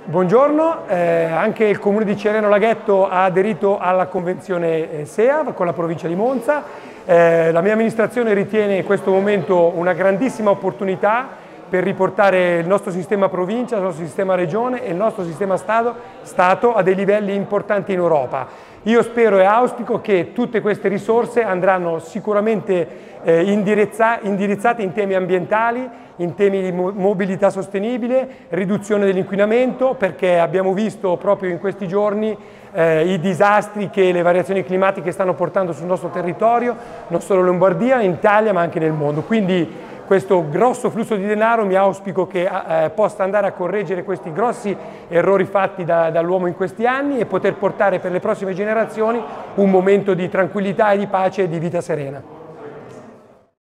Buongiorno, anche il Comune di Cereno Laghetto ha aderito alla convenzione SEA con la provincia di Monza. La mia amministrazione ritiene questo momento una grandissima opportunità per riportare il nostro sistema provincia, il nostro sistema regione e il nostro sistema Stato a dei livelli importanti in Europa. Io spero e auspico che tutte queste risorse andranno sicuramente indirizzate in temi ambientali, in temi di mobilità sostenibile, riduzione dell'inquinamento, perché abbiamo visto proprio in questi giorni i disastri che le variazioni climatiche stanno portando sul nostro territorio, non solo in Lombardia, in Italia ma anche nel mondo. Quindi questo grosso flusso di denaro mi auspico che possa andare a correggere questi grossi errori fatti dall'uomo in questi anni e poter portare per le prossime generazioni un momento di tranquillità e di pace e di vita serena.